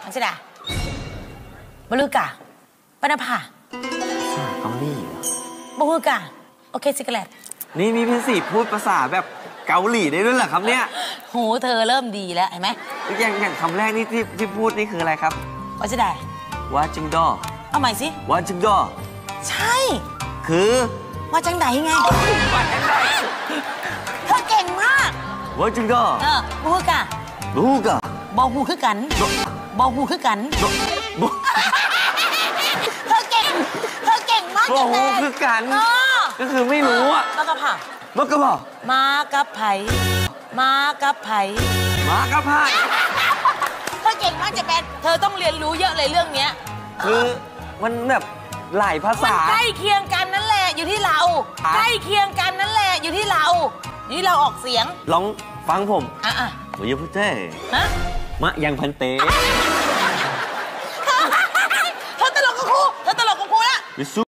ใช่ไหมบลูกาปนภาเกาหลีเหรอบูฮูกาโอเคสิกเลตนี่มีพี่สีพูดภาษาแบบเกาหลีได้ด้วยเหรอครับเนี่ยหูเธอเริ่มดีแล้วเห็นไหมอย่างคำแรกนี่ที่พูดนี่คืออะไรครับว่าจะได้ว่าจิงดอเอาใหม่สิว่าจิงดอใช่คือว่าจังไดไงเธอเก่งมากว่าจิงดอบูฮูกาบูฮูกาบอฮูคือกันบอฮูคือกันเธอเก่งมากบอฮูคือกันก็คือไม่รู้อะมากระผ่ามากระผ่ามากับไผ่มากับไผ่มากระผ่าเธอเก่งมากเจแปนเธอต้องเรียนรู้เยอะเลยเรื่องเนี้ยคือมันแบบหลายภาษาใกล้เคียงกันนั่นแหละอยู่ที่เราใกล้เคียงกันนั่นแหละอยู่ที่เราออกเสียงลองฟังผมอ่ะมายพุเต้ฮะมะยังพันเตเธอตลกกับครูแล้ว